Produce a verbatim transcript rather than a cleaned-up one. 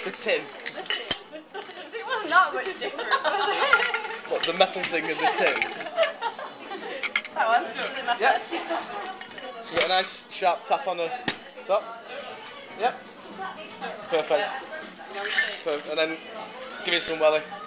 The tin. The tin. It wasn't that much different, was it? What, the metal thing in the tin? That one? Was it my Yep. first? So you got a nice sharp tap on the top. Yep. Perfect. Perfect. And then give it some welly.